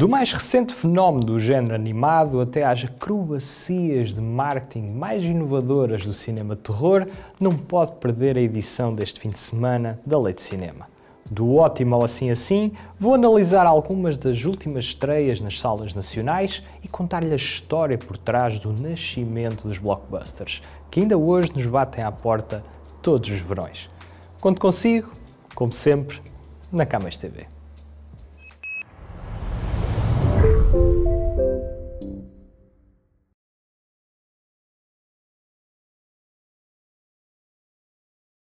Do mais recente fenómeno do género animado até às acrobacias de marketing mais inovadoras do cinema de terror, não pode perder a edição deste fim de semana da Lei de Cinema. Do ótimo ao assim, vou analisar algumas das últimas estreias nas salas nacionais e contar-lhe a história por trás do nascimento dos blockbusters, que ainda hoje nos batem à porta todos os verões. Conto consigo, como sempre, na Camões TV.